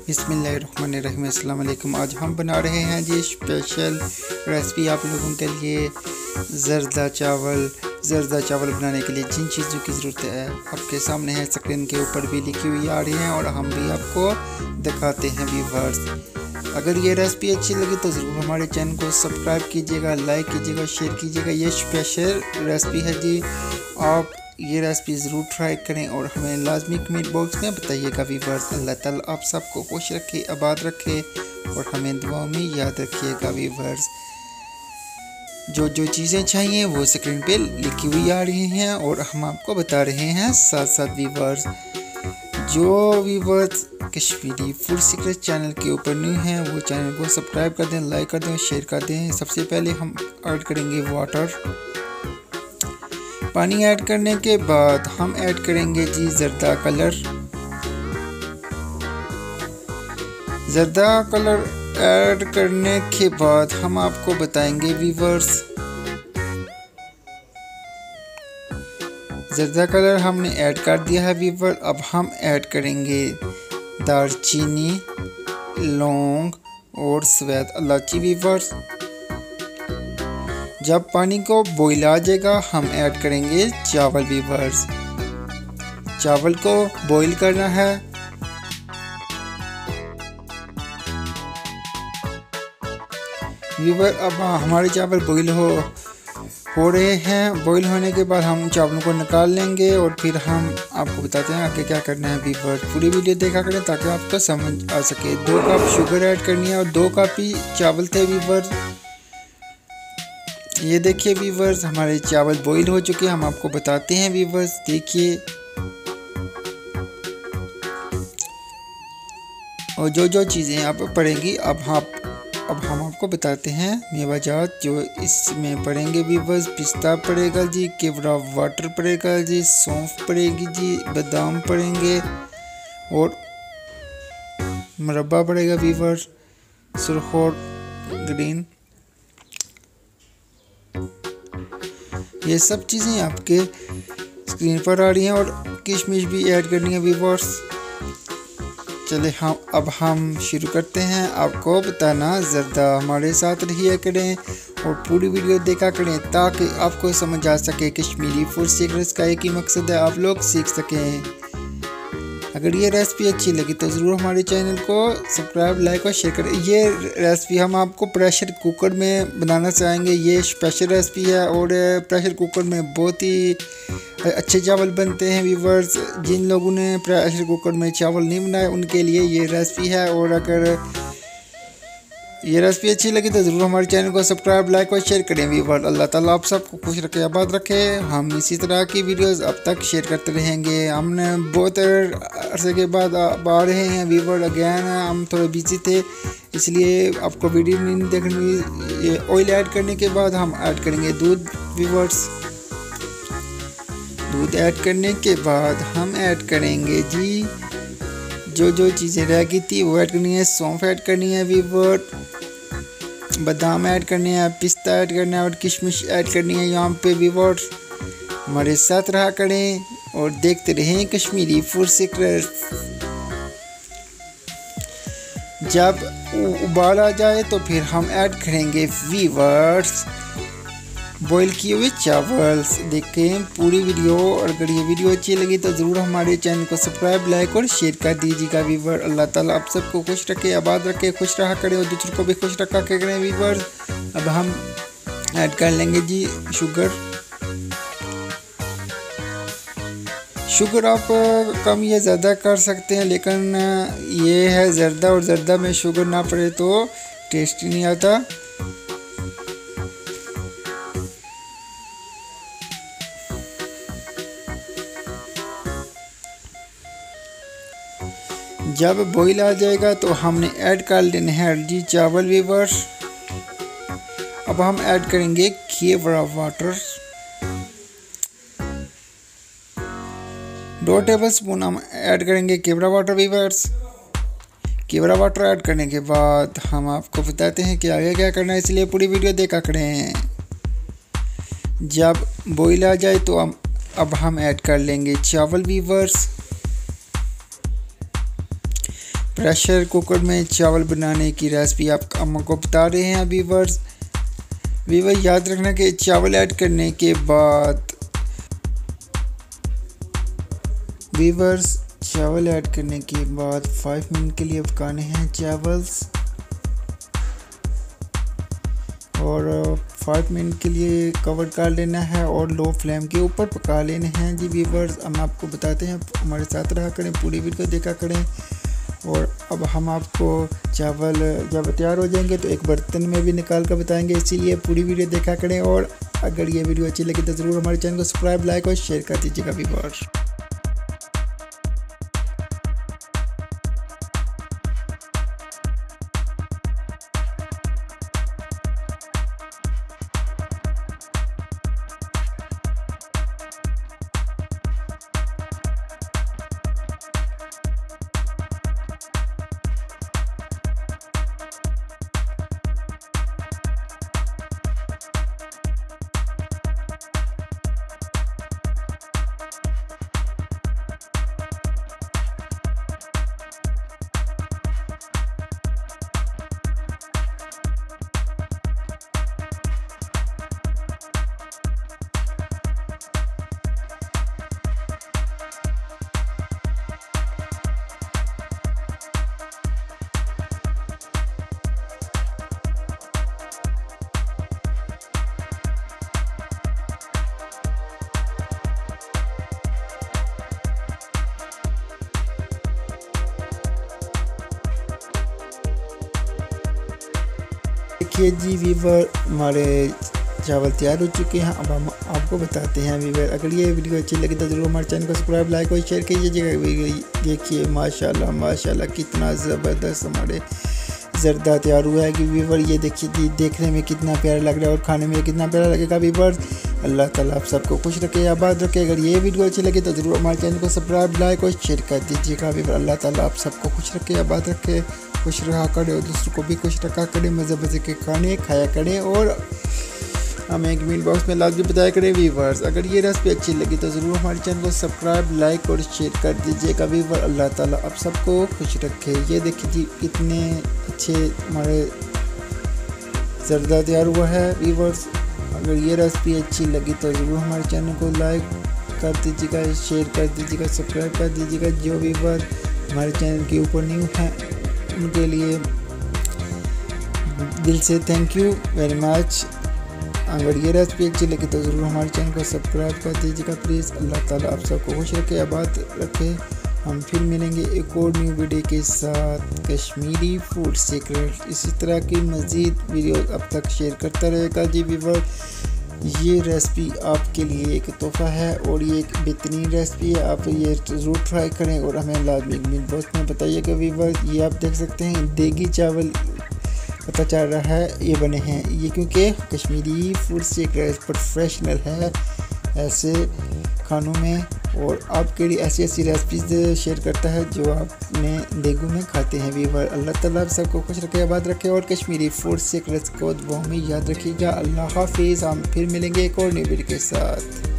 बिस्मिल्लाहिर्रहमानिर्रहीम। अस्सलाम वालेकुम। आज हम बना रहे हैं जी स्पेशल रेसिपी आप लोगों के लिए। ज़रदा चावल बनाने के लिए जिन चीज़ों की ज़रूरत है आपके सामने है, स्क्रीन के ऊपर भी लिखी हुई आ रही हैं और हम भी आपको दिखाते हैं व्यूअर्स। अगर ये रेसिपी अच्छी लगी तो ज़रूर हमारे चैनल को सब्सक्राइब कीजिएगा, लाइक कीजिएगा, शेयर कीजिएगा। ये स्पेशल रेसिपी है जी, आप ये रेसिपी ज़रूर ट्राई करें और हमें लाजमी कमेंट बॉक्स में बताइएगा व्यूअर्स। अल्लाह ताला आप सबको खुश रखे, आबाद रखे और हमें दुआओं में याद रखिएगा व्यूअर्स। जो जो चीज़ें चाहिए वो स्क्रीन पे लिखी हुई आ रही हैं और हम आपको बता रहे हैं साथ साथ व्यूअर्स। जो viewers Kashmiri food secret channel के ऊपर न्यू हैं वो चैनल को सब्सक्राइब कर दें, लाइक कर दें, शेयर कर दें। सबसे पहले हम ऐड करेंगे वाटर। पानी ऐड करने के बाद हम ऐड करेंगे जी ज़रदा कलर ऐड करने के बाद हम आपको बताएंगे व्यूअर्स। ज़रदा कलर हमने ऐड कर दिया है व्यूअर। अब हम ऐड करेंगे दालचीनी, लौंग और सफ़ेद इलायची व्यूअर्स। जब पानी को बॉईल आ जाएगा हम ऐड करेंगे चावल व्यूअर्स। चावल को बॉईल करना है। व्यूअर अब हमारे चावल बॉईल हो रहे हैं। बॉईल होने के बाद हम चावलों को निकाल लेंगे और फिर हम आपको बताते हैं आगे क्या करना है व्यूअर। पूरी वीडियो देखा करें ताकि आपको समझ आ सके। 2 कप शुगर ऐड करनी है और 2 कप ही चावल थे व्यूअर। ये देखिए व्यूअर्स हमारे चावल बॉईल हो चुके हैं। हम आपको बताते हैं व्यूअर्स, देखिए। और जो जो चीज़ें आप पड़ेंगी अब हम आपको बताते हैं मेवाजात जो इसमें पड़ेंगे व्यूअर्स। पिस्ता पड़ेगा जी, केवड़ा वाटर पड़ेगा जी, सौंफ पड़ेगी जी, बादाम पड़ेंगे और मुरब्बा पड़ेगा व्यूअर्स, सुरखोर ग्रीन। ये सब चीज़ें आपके स्क्रीन पर आ रही हैं और किशमिश भी ऐड करनी है व्यूअर्स। चले अब हम शुरू करते हैं आपको बताना। ज़रदा हमारे साथ रहिए करें और पूरी वीडियो देखा करें ताकि आपको समझ आ सके। कश्मीरी फूड सीक्रेट्स का एक ही मकसद है, आप लोग सीख सकें। अगर ये रेसिपी अच्छी लगी तो ज़रूर हमारे चैनल को सब्सक्राइब, लाइक और शेयर करें। ये रेसिपी हम आपको प्रेशर कुकर में बनाना चाहेंगे। ये स्पेशल रेसिपी है और प्रेशर कुकर में बहुत ही अच्छे चावल बनते हैं व्यूअर्स। जिन लोगों ने प्रेशर कुकर में चावल नहीं बनाए उनके लिए ये रेसिपी है। और अगर ये रेसिपी अच्छी लगी तो ज़रूर हमारे चैनल को सब्सक्राइब, लाइक और शेयर करें व्यूअर्स। अल्लाह ताला आप सबको खुश रखे, आबाद रखे। हम इसी तरह की वीडियोस अब तक शेयर करते रहेंगे। हमने बहुत अरसे के बाद आ रहे हैं व्यूअर्स अगेन। हम थोड़े बिजी थे इसलिए आपको वीडियो नहीं देखनी। ये ऑयल ऐड करने के बाद हम ऐड करेंगे दूध व्यूअर्स। दूध ऐड करने के बाद हम ऐड करेंगे जी जो जो चीज़ें रह गई थी वो ऐड करनी है। सौंफ ऐड करनी है व्यूअर, बादाम ऐड करने हैं, पिस्ता ऐड करना है और किशमिश ऐड करनी है यहाँ पे व्यूअर। हमारे साथ रहा करें और देखते रहें कश्मीरी फूड सीक्रेट्स। जब उबाल आ जाए तो फिर हम ऐड करेंगे व्यूअर्स बॉईल किए हुए चावल। देखें पूरी वीडियो और अगर ये वीडियो अच्छी लगी तो ज़रूर हमारे चैनल को सब्सक्राइब, लाइक और शेयर कर दीजिएगा व्यूअर। अल्लाह ताला आप सबको खुश रखे, आबाद रखे, खुश रहा करें और दूसरों को भी खुश रखा करें व्यूअर। अब हम ऐड कर लेंगे जी शुगर आप कम या ज़्यादा कर सकते हैं, लेकिन ये है ज़रदा और ज़रदा में शुगर ना पड़े तो टेस्ट ही नहीं आता। जब बॉईल आ जाएगा तो हमने ऐड कर लेने हैं जी चावल व्यूअर्स। अब हम ऐड करेंगे केवड़ा वाटर। 2 टेबलस्पून हम ऐड करेंगे केवड़ा वाटर व्यूअर्स। केवड़ा वाटर ऐड करने के बाद हम आपको बताते हैं कि आगे क्या करना है, इसलिए पूरी वीडियो देखा करें। जब बॉईल आ जाए तो अब हम ऐड कर लेंगे चावल व्यूअर्स। प्रेशर कुकर में चावल बनाने की रेसिपी आपको बता रहे हैं व्यूअर्स। याद रखना कि चावल ऐड करने के बाद चावल ऐड करने के बाद 5 मिनट के लिए पकाने हैं चावल्स, और 5 मिनट के लिए कवर कर लेना है और लो फ्लेम के ऊपर पका लेने हैं जी व्यूअर्स। हम आपको बताते हैं, हमारे साथ रहा करें, पूरी वीडियो देखा करें। और अब हम आपको चावल जब तैयार हो जाएंगे तो एक बर्तन में भी निकाल कर बताएंगे, इसीलिए पूरी वीडियो देखा करें। और अगर ये वीडियो अच्छी लगी तो ज़रूर हमारे चैनल को सब्सक्राइब, लाइक और शेयर कर दीजिएगा व्यूअर्स। देखिए जी व्यूअर, हमारे चावल तैयार हो चुके हैं। अब हम आपको बताते हैं व्यूअर, अगर ये वीडियो अच्छी लगी तो ज़रूर हमारे चैनल को सब्सक्राइब, लाइक और शेयर कीजिएगा। देखिए माशाल्लाह कितना ज़बरदस्त हमारे ज़रदा तैयार हुआ है कि व्यूअर ये देखिए जी, देखने में कितना प्यारा लग रहा है और खाने में कितना प्यारा लगेगा व्यूअर। अल्लाह ताला आप सबको खुश रखे, आबाद रखे। अगर ये वीडियो अच्छी लगी तो ज़रूर हमारे चैनल को सब्सक्राइब, लाइक और शेयर कर दीजिएगा व्यूअर। अल्लाह ताला आप सबको खुश रखे, आबाद रखे, खुश रहा करे और दूसरों को भी खुश रखा करे, मज़े के खाने खाया करें और हमें एक कमेंट बॉक्स में लाजमी बताया करें व्यूअर्स। अगर ये रेसिपी अच्छी लगी तो ज़रूर हमारे चैनल को सब्सक्राइब, लाइक और शेयर कर दीजिएगा व्यूअर। अल्लाह ताला आप सबको खुश रखे। ये देखिए जी, कितने अच्छे हमारे ज़रदा तैयार हुआ है व्यूअर्स। अगर ये रेसिपी अच्छी लगी तो ज़रूर हमारे चैनल को लाइक कर दीजिएगा, शेयर कर दीजिएगा, सब्सक्राइब कर दीजिएगा। जो व्यूअर हमारे चैनल के ऊपर न्यू है उनके लिए दिल से थैंक यू वेरी मच। अगर ये रेसिपी अच्छी लगी तो ज़रूर हमारे चैनल को सब्सक्राइब कर दीजिएगा प्लीज़। अल्लाह ताला आप सबको खुश रखे, आबाद रखे। हम फिर मिलेंगे एक और न्यू वीडियो के साथ, कश्मीरी फूड सीक्रेट। इसी तरह की मज़ीद वीडियो अब तक शेयर करता रहेगा जी व्यूअर। ये रेसिपी आपके लिए एक तोहफ़ा है और ये एक बेहतरीन रेसिपी है, आप ये ज़रूर ट्राई करें और हमें लाजमी कमेंट बॉक्स में बताइएगा व्यूअर। ये आप देख सकते हैं देगी चावल पता चल रहा है ये बने हैं, ये क्योंकि कश्मीरी फूड सीक्रेट प्रोफेशनल है ऐसे खानों में, और आपके लिए ऐसी रेसिपीज़ शेयर करता है जो आपने देगू में खाते हैं व्यूअर। अल्लाह ताला सबको खुश रखे, आबाद रखे और कश्मीरी फूड सीक्रेट्स को दुआ में याद रखिएगा। अल्लाह हाफिज़। हम फिर मिलेंगे एक और न्यू वीडियो के साथ।